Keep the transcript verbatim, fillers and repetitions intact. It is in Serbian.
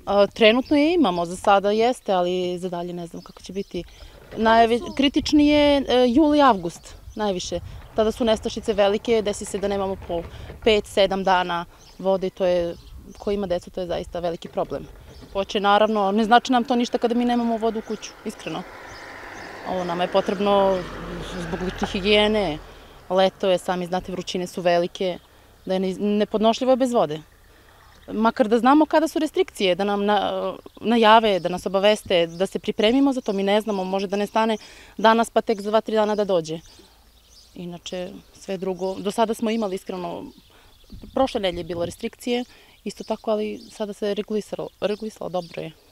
Trenutno je imamo, za sada jeste, ali za dalje ne znam kako će biti. Kritični je jul i avgust, najviše. Tada su nestašice velike, desi se da nemamo po pet sedam dana vode i to je, ko ima decu, to je zaista veliki problem. Hoće, naravno, ne znači nam to ništa kada mi nemamo vodu u kuću, iskreno. Ovo nama je potrebno zbog lične higijene, leto je, sami znate, vrućine su velike, da je nepodnošljivo bez vode. Makar da znamo kada su restrikcije, da nam najave, da nas obaveste, da se pripremimo za to, mi ne znamo, može da ne stane danas pa tek za dva tri dana da dođe. Inače, sve drugo, do sada smo imali iskreno, prošle nedelje je bilo restrikcije, isto tako, ali sada se regulisalo, dobro je.